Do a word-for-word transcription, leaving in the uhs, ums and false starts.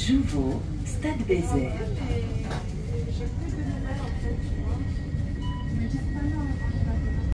Jouveau, Stade Bézet. J'ai plus de nouvelles en fait, tu vois. Ils me disent pas non.